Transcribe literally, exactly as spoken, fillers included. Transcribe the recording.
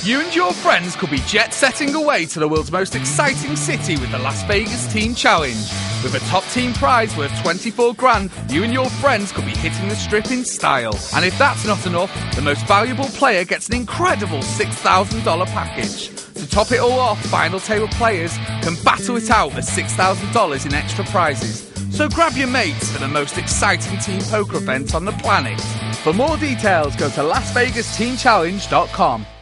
You and your friends could be jet-setting away to the world's most exciting city with the Las Vegas Team Challenge. With a top team prize worth twenty-four grand, you and your friends could be hitting the strip in style. And if that's not enough, the most valuable player gets an incredible six thousand dollars package. To top it all off, final table players can battle it out for six thousand dollars in extra prizes. So grab your mates for the most exciting team poker event on the planet. For more details, go to las vegas team challenge dot com.